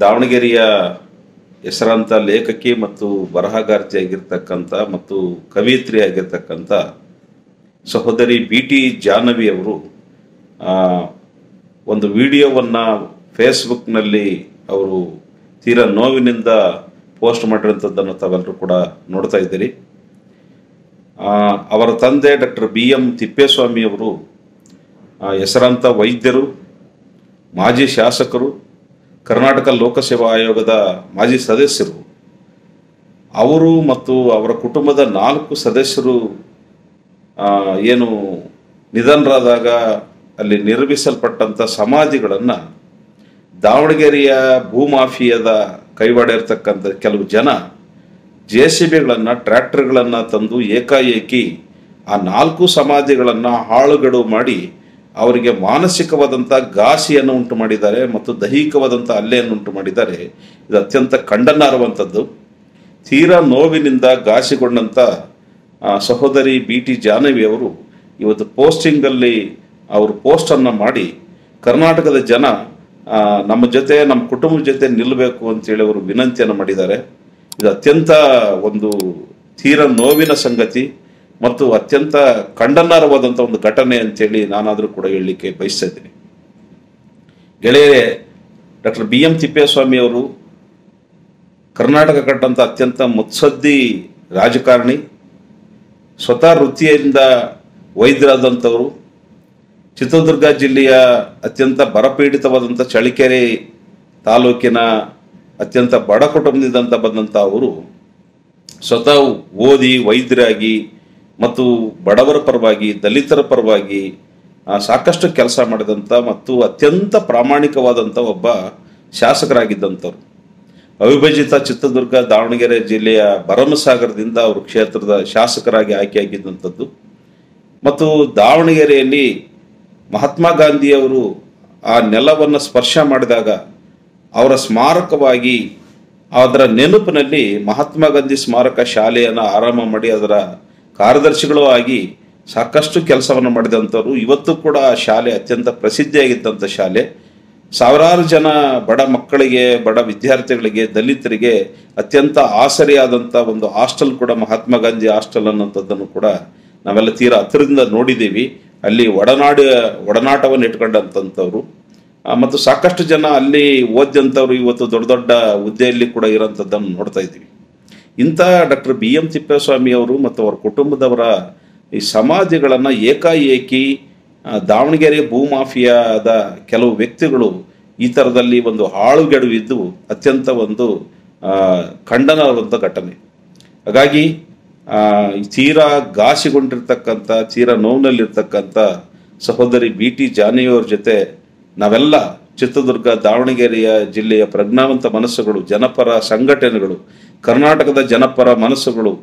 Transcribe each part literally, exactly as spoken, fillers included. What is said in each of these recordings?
ದಾವಣಗೆರೆಯ ಹೆಸರಾಂತ ಲೇಖಕಿ ಮತ್ತು ಬರಹಗಾರ್ತಿಯಾಗಿರ್ತಕ್ಕಂಥ ಮತ್ತು ಕವಿಯತ್ರಿಯಾಗಿರ್ತಕ್ಕಂಥ ಸಹೋದರಿ ಬಿ ಟಿ ಜಾಹ್ನವಿ ಅವರು ಒಂದು ವಿಡಿಯೋವನ್ನು ಫೇಸ್ಬುಕ್ನಲ್ಲಿ ಅವರು ತೀರಾ ನೋವಿನಿಂದ ಪೋಸ್ಟ್ ಮಾಡಿರೋಂಥದ್ದನ್ನು ತಾವೆಲ್ಲರೂ ಕೂಡ ನೋಡ್ತಾ ಇದ್ದೀರಿ. ಅವರ ತಂದೆ ಡಾಕ್ಟರ್ ಬಿ ಎಂ ತಿಪ್ಪೇಸ್ವಾಮಿ ಅವರು ಹೆಸರಾಂತ ವೈದ್ಯರು, ಮಾಜಿ ಶಾಸಕರು, ಕರ್ನಾಟಕ ಲೋಕಸೇವಾ ಆಯೋಗದ ಮಾಜಿ ಸದಸ್ಯರು. ಅವರು ಮತ್ತು ಅವರ ಕುಟುಂಬದ ನಾಲ್ಕು ಸದಸ್ಯರು ಏನು ನಿಧನರಾದಾಗ ಅಲ್ಲಿ ನಿರ್ಮಿಸಲ್ಪಟ್ಟಂಥ ಸಮಾಧಿಗಳನ್ನು ದಾವಣಗೆರೆಯ ಭೂಮಾಫಿಯಾದ ಕೈವಾಡ ಇರತಕ್ಕಂಥ ಕೆಲವು ಜನ ಜೆ ಸಿ ಬಿಗಳನ್ನು ಟ್ರ್ಯಾಕ್ಟರ್ಗಳನ್ನು ತಂದು ಏಕಾಏಕಿ ಆ ನಾಲ್ಕು ಸಮಾಧಿಗಳನ್ನು ಹಾಳುಗಡು ಮಾಡಿ ಅವರಿಗೆ ಮಾನಸಿಕವಾದಂಥ ಘಾಸಿಯನ್ನು ಉಂಟು ಮಾಡಿದ್ದಾರೆ ಮತ್ತು ದೈಹಿಕವಾದಂಥ ಹಲ್ಲೆಯನ್ನು ಉಂಟು ಮಾಡಿದ್ದಾರೆ. ಇದು ಅತ್ಯಂತ ಖಂಡನಾರ್ಹವಂಥದ್ದು. ತೀರಾ ನೋವಿನಿಂದ ಘಾಸಿಗೊಂಡಂಥ ಸಹೋದರಿ ಬಿ ಟಿ ಜಾಹ್ನವಿ ಅವರು ಇವತ್ತು ಪೋಸ್ಟಿಂಗಲ್ಲಿ ಅವರು ಪೋಸ್ಟನ್ನು ಮಾಡಿ ಕರ್ನಾಟಕದ ಜನ ನಮ್ಮ ಜೊತೆ ನಮ್ಮ ಕುಟುಂಬದ ಜೊತೆ ನಿಲ್ಲಬೇಕು ಅಂತೇಳಿ ಅವರು ವಿನಂತಿಯನ್ನು ಮಾಡಿದ್ದಾರೆ. ಇದು ಅತ್ಯಂತ ಒಂದು ತೀರಾ ನೋವಿನ ಸಂಗತಿ ಮತ್ತು ಅತ್ಯಂತ ಖಂಡನಾರ್ಹವಾದಂಥ ಒಂದು ಘಟನೆ ಅಂತೇಳಿ ನಾನಾದರೂ ಕೂಡ ಹೇಳಲಿಕ್ಕೆ ಬಯಸ್ತಾ ಇದ್ದೀನಿ. ಗೆಳೆಯರೇ, ಡಾಕ್ಟರ್ ಬಿ ಎಂ ತಿಪ್ಪೇಸ್ವಾಮಿ ಅವರು ಕರ್ನಾಟಕ ಕಂಡಂಥ ಅತ್ಯಂತ ಮುತ್ಸದ್ದಿ ರಾಜಕಾರಣಿ, ಸ್ವತಃ ವೃತ್ತಿಯಿಂದ ವೈದ್ಯರಾದಂಥವರು, ಚಿತ್ರದುರ್ಗ ಜಿಲ್ಲೆಯ ಅತ್ಯಂತ ಬರಪೀಡಿತವಾದಂಥ ಚಳ್ಳಕೆರೆ ತಾಲೂಕಿನ ಅತ್ಯಂತ ಬಡ ಕುಟುಂಬದಿಂದ ಬಂದಂಥ ಅವರು ಸ್ವತಃ ಓದಿ ವೈದ್ಯರಾಗಿ ಮತ್ತು ಬಡವರ ಪರವಾಗಿ, ದಲಿತರ ಪರವಾಗಿ ಸಾಕಷ್ಟು ಕೆಲಸ ಮಾಡಿದಂಥ ಮತ್ತು ಅತ್ಯಂತ ಪ್ರಾಮಾಣಿಕವಾದಂಥ ಒಬ್ಬ ಶಾಸಕರಾಗಿದ್ದಂಥವ್ರು. ಅವಿಭಜಿತ ಚಿತ್ರದುರ್ಗ ದಾವಣಗೆರೆ ಜಿಲ್ಲೆಯ ಭರಮಸಾಗರದಿಂದ ಅವರು ಕ್ಷೇತ್ರದ ಶಾಸಕರಾಗಿ ಆಯ್ಕೆಯಾಗಿದ್ದಂಥದ್ದು. ಮತ್ತು ದಾವಣಗೆರೆಯಲ್ಲಿ ಮಹಾತ್ಮ ಗಾಂಧಿಯವರು ಆ ನೆಲವನ್ನು ಸ್ಪರ್ಶ ಮಾಡಿದಾಗ ಅವರ ಸ್ಮಾರಕವಾಗಿ ಅದರ ನೆನಪಿನಲ್ಲಿ ಮಹಾತ್ಮ ಗಾಂಧಿ ಸ್ಮಾರಕ ಶಾಲೆಯನ್ನು ಆರಂಭ ಮಾಡಿ ಅದರ ಕಾರ್ಯದರ್ಶಿಗಳು ಆಗಿ ಸಾಕಷ್ಟು ಕೆಲಸವನ್ನು ಮಾಡಿದಂಥವ್ರು. ಇವತ್ತು ಕೂಡ ಆ ಶಾಲೆ ಅತ್ಯಂತ ಪ್ರಸಿದ್ಧಿಯಾಗಿದ್ದಂಥ ಶಾಲೆ. ಸಾವಿರಾರು ಜನ ಬಡ ಮಕ್ಕಳಿಗೆ, ಬಡ ವಿದ್ಯಾರ್ಥಿಗಳಿಗೆ, ದಲಿತರಿಗೆ ಅತ್ಯಂತ ಆಸರೆಯಾದಂಥ ಒಂದು ಹಾಸ್ಟೆಲ್ ಕೂಡ ಮಹಾತ್ಮ ಗಾಂಧಿ ಹಾಸ್ಟೆಲ್ ಅನ್ನೋಂಥದ್ದನ್ನು ಕೂಡ ನಾವೆಲ್ಲ ತೀರಾ ಹತ್ತಿರದಿಂದ ನೋಡಿದ್ದೀವಿ. ಅಲ್ಲಿ ಒಡನಾಡ ಒಡನಾಟವನ್ನು ಇಟ್ಕೊಂಡಂಥವ್ರು ಮತ್ತು ಸಾಕಷ್ಟು ಜನ ಅಲ್ಲಿ ಓದಿದಂಥವ್ರು ಇವತ್ತು ದೊಡ್ಡ ದೊಡ್ಡ ಹುದ್ದೆಯಲ್ಲಿ ಕೂಡ ಇರೋಂಥದ್ದನ್ನು ನೋಡ್ತಾ ಇದ್ದೀವಿ. ಇಂಥ ಡಾಕ್ಟರ್ ಬಿ ಎಂ ತಿಪ್ಪೇಸ್ವಾಮಿ ಅವರು ಮತ್ತು ಅವರ ಕುಟುಂಬದವರ ಈ ಸಮಾಧಿಗಳನ್ನು ಏಕಾಏಕಿ ದಾವಣಗೆರೆ ಭೂಮಾಫಿಯಾದ ಕೆಲವು ವ್ಯಕ್ತಿಗಳು ಈ ಥರದಲ್ಲಿ ಒಂದು ಹಾಳುಗೆಡವಿದ್ದು ಅತ್ಯಂತ ಒಂದು ಖಂಡನವಾದಂಥ ಘಟನೆ. ಹಾಗಾಗಿ ತೀರಾ ಘಾಸಿಗೊಂಡಿರ್ತಕ್ಕಂಥ, ತೀರಾ ನೋವಿನಲ್ಲಿರ್ತಕ್ಕಂಥ ಸಹೋದರಿ ಬಿ ಟಿ ಜಾಹ್ನವಿಯವ್ರ ಜೊತೆ ನಾವೆಲ್ಲ ಚಿತ್ರದುರ್ಗ ದಾವಣಗೆರೆಯ ಜಿಲ್ಲೆಯ ಪ್ರಜ್ಞಾವಂತ ಮನಸ್ಸುಗಳು, ಜನಪರ ಸಂಘಟನೆಗಳು, ಕರ್ನಾಟಕದ ಜನಪರ ಮನಸ್ಸುಗಳು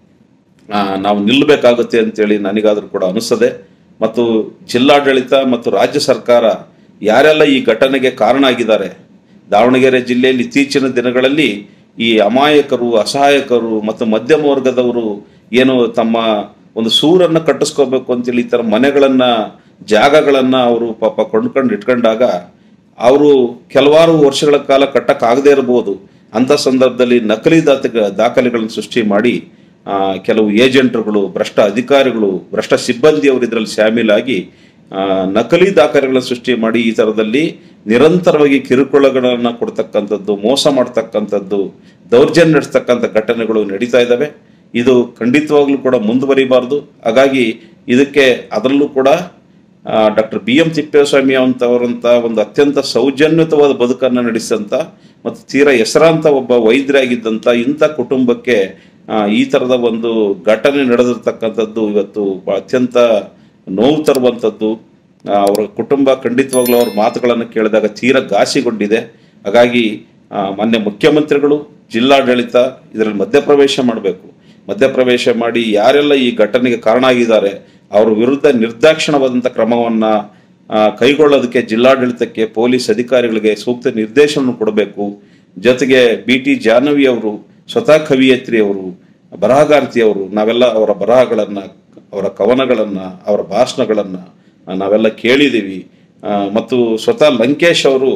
ನಾವು ನಿಲ್ಲಬೇಕಾಗುತ್ತೆ ಅಂತೇಳಿ ನನಗಾದರೂ ಕೂಡ ಅನಿಸ್ತದೆ. ಮತ್ತು ಜಿಲ್ಲಾಡಳಿತ ಮತ್ತು ರಾಜ್ಯ ಸರ್ಕಾರ ಯಾರೆಲ್ಲ ಈ ಘಟನೆಗೆ ಕಾರಣ ಆಗಿದ್ದಾರೆ, ದಾವಣಗೆರೆ ಜಿಲ್ಲೆಯಲ್ಲಿ ಇತ್ತೀಚಿನ ದಿನಗಳಲ್ಲಿ ಈ ಅಮಾಯಕರು, ಅಸಹಾಯಕರು ಮತ್ತು ಮಧ್ಯಮ ವರ್ಗದವರು ಏನು ತಮ್ಮ ಒಂದು ಸೂರನ್ನು ಕಟ್ಟಿಸ್ಕೋಬೇಕು ಅಂತೇಳಿ ಈ ಥರ ಮನೆಗಳನ್ನು, ಜಾಗಗಳನ್ನು ಅವರು ಪಾಪ ಕೊಂಡ್ಕೊಂಡು ಇಟ್ಕೊಂಡಾಗ ಅವರು ಕೆಲವಾರು ವರ್ಷಗಳ ಕಾಲ ಕಟ್ಟಕ್ಕಾಗದೇ ಇರಬಹುದು. ಅಂಥ ಸಂದರ್ಭದಲ್ಲಿ ನಕಲಿ ದಾತ ದಾಖಲೆಗಳನ್ನು ಸೃಷ್ಟಿ ಮಾಡಿ ಕೆಲವು ಏಜೆಂಟ್ರುಗಳು, ಭ್ರಷ್ಟ ಅಧಿಕಾರಿಗಳು, ಭ್ರಷ್ಟ ಸಿಬ್ಬಂದಿಯವರು ಇದರಲ್ಲಿ ಶಾಮೀಲಾಗಿ ನಕಲಿ ದಾಖಲೆಗಳನ್ನು ಸೃಷ್ಟಿ ಮಾಡಿ ಈ ಥರದಲ್ಲಿ ನಿರಂತರವಾಗಿ ಕಿರುಕುಳಗಳನ್ನು ಕೊಡ್ತಕ್ಕಂಥದ್ದು, ಮೋಸ ಮಾಡ್ತಕ್ಕಂಥದ್ದು, ದೌರ್ಜನ್ಯ ನಡೆಸ್ತಕ್ಕಂಥ ಘಟನೆಗಳು ನಡೀತಾ ಇದ್ದಾವೆ. ಇದು ಖಂಡಿತವಾಗ್ಲೂ ಕೂಡ ಮುಂದುವರಿಬಾರ್ದು. ಹಾಗಾಗಿ ಇದಕ್ಕೆ ಅದರಲ್ಲೂ ಕೂಡ ಡಾಕ್ಟರ್ ಬಿ ಎಂ ತಿಪ್ಪೇಸ್ವಾಮಿ ಅಂತವರಂಥ ಒಂದು ಅತ್ಯಂತ ಸೌಜನ್ಯತವಾದ ಬದುಕನ್ನು ನಡೆಸಿದಂಥ ಮತ್ತು ತೀರಾ ಹೆಸರಾಂತ ಒಬ್ಬ ವೈದ್ಯರಾಗಿದ್ದಂಥ ಇಂಥ ಕುಟುಂಬಕ್ಕೆ ಈ ಥರದ ಒಂದು ಘಟನೆ ನಡೆದಿರ್ತಕ್ಕಂಥದ್ದು ಇವತ್ತು ಅತ್ಯಂತ ನೋವು ತರುವಂಥದ್ದು. ಅವರ ಕುಟುಂಬ ಖಂಡಿತವಾಗ್ಲೂ ಅವ್ರ ಮಾತುಗಳನ್ನು ಕೇಳಿದಾಗ ತೀರಾ ಘಾಸಿಗೊಂಡಿದೆ. ಹಾಗಾಗಿ ಮಾನ್ಯ ಮುಖ್ಯಮಂತ್ರಿಗಳು, ಜಿಲ್ಲಾಡಳಿತ ಇದರಲ್ಲಿ ಮಧ್ಯಪ್ರವೇಶ ಮಾಡಬೇಕು. ಮಧ್ಯಪ್ರವೇಶ ಮಾಡಿ ಯಾರೆಲ್ಲ ಈ ಘಟನೆಗೆ ಕಾರಣ ಆಗಿದ್ದಾರೆ ಅವರ ವಿರುದ್ಧ ನಿರ್ದಾಕ್ಷಿಣ್ಯವಾದಂಥ ಕ್ರಮವನ್ನು ಕೈಗೊಳ್ಳೋದಕ್ಕೆ ಜಿಲ್ಲಾಡಳಿತಕ್ಕೆ, ಪೊಲೀಸ್ ಅಧಿಕಾರಿಗಳಿಗೆ ಸೂಕ್ತ ನಿರ್ದೇಶನ ಕೊಡಬೇಕು. ಜೊತೆಗೆ ಬಿ ಟಿ ಜಾಹ್ನವಿ ಅವರು ಸ್ವತಃ ಕವಿಯತ್ರಿಯವರು, ಬರಹಗಾರ್ತಿಯವರು. ನಾವೆಲ್ಲ ಅವರ ಬರಹಗಳನ್ನು, ಅವರ ಕವನಗಳನ್ನು, ಅವರ ಭಾಷಣಗಳನ್ನು ನಾವೆಲ್ಲ ಕೇಳಿದ್ದೀವಿ. ಮತ್ತು ಸ್ವತಃ ಲಂಕೇಶ್ ಅವರು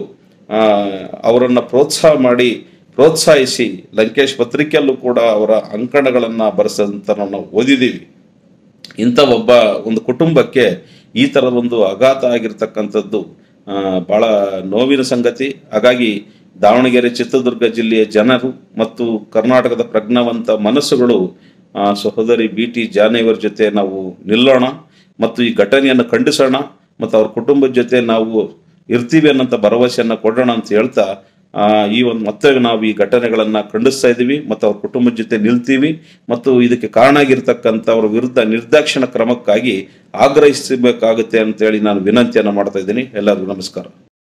ಅವರನ್ನು ಪ್ರೋತ್ಸಾಹ ಮಾಡಿ ಪ್ರೋತ್ಸಾಹಿಸಿ ಲಂಕೇಶ್ ಪತ್ರಿಕೆಯಲ್ಲೂ ಕೂಡ ಅವರ ಅಂಕಣಗಳನ್ನು ಬರೆಸಂತ ನಾವು ಓದಿದ್ದೀವಿ. ಇಂಥ ಒಬ್ಬ ಒಂದು ಕುಟುಂಬಕ್ಕೆ ಈ ಥರದೊಂದು ಆಘಾತ ಆಗಿರ್ತಕ್ಕಂಥದ್ದು ಭಾಳ ನೋವಿನ ಸಂಗತಿ. ಹಾಗಾಗಿ ದಾವಣಗೆರೆ ಚಿತ್ರದುರ್ಗ ಜಿಲ್ಲೆಯ ಜನರು ಮತ್ತು ಕರ್ನಾಟಕದ ಪ್ರಜ್ಞಾವಂತ ಮನಸ್ಸುಗಳು ಸಹೋದರಿ ಬಿ ಟಿ ಜಾನಯ್ಯವರ ಜೊತೆ ನಾವು ನಿಲ್ಲೋಣ ಮತ್ತು ಈ ಘಟನೆಯನ್ನು ಖಂಡಿಸೋಣ ಮತ್ತು ಅವ್ರ ಕುಟುಂಬದ ಜೊತೆ ನಾವು ಇರ್ತೀವಿ ಅನ್ನೋಂಥ ಭರವಸೆಯನ್ನು ಕೊಡೋಣ ಅಂತ ಹೇಳ್ತಾ ಈ ಒಂದು ಮತ್ತೆ ನಾವು ಈ ಘಟನೆಗಳನ್ನು ಖಂಡಿಸ್ತಾ ಇದ್ದೀವಿ ಮತ್ತು ಅವ್ರ ಕುಟುಂಬದ ಜೊತೆ ನಿಲ್ತೀವಿ ಮತ್ತು ಇದಕ್ಕೆ ಕಾರಣ ಆಗಿರ್ತಕ್ಕಂಥವ್ರ ವಿರುದ್ಧ ನಿರ್ದಾಕ್ಷಿಣ್ಯ ಕ್ರಮಕ್ಕಾಗಿ ಆಗ್ರಹಿಸಬೇಕಾಗುತ್ತೆ ಅಂತೇಳಿ ನಾನು ವಿನಂತಿಯನ್ನು ಮಾಡ್ತಾ ಇದ್ದೀನಿ. ಎಲ್ಲರಿಗೂ ನಮಸ್ಕಾರ.